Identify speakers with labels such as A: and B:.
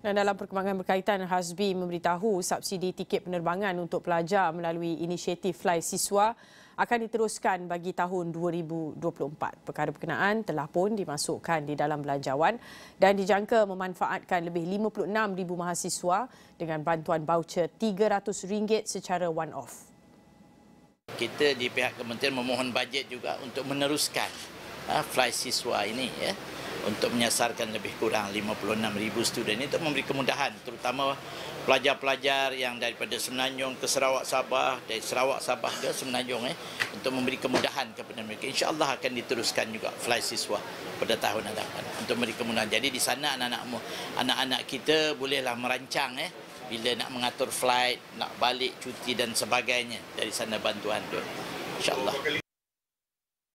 A: Dan dalam perkembangan berkaitan, Hazbi memberitahu subsidi tiket penerbangan untuk pelajar melalui inisiatif Fly Siswa akan diteruskan bagi tahun 2024. Perkara berkenaan telah pun dimasukkan di dalam belanjawan dan dijangka memanfaatkan lebih 56,000 mahasiswa dengan bantuan voucher RM300 secara one-off.
B: Kita di pihak kementerian memohon bajet juga untuk meneruskan Fly Siswa ini untuk menyasarkan lebih kurang 56,000 student itu memberi kemudahan terutama pelajar-pelajar yang daripada Semenanjung ke Sarawak Sabah, dari Sarawak Sabah ke Semenanjung untuk memberi kemudahan kepada mereka. InsyaAllah akan diteruskan juga Fly Siswa pada tahun hadapan untuk memberi kemudahan. Jadi di sana anak-anak kita bolehlah merancang bila nak mengatur flight, nak balik cuti dan sebagainya, dari sana bantuan tu. InsyaAllah.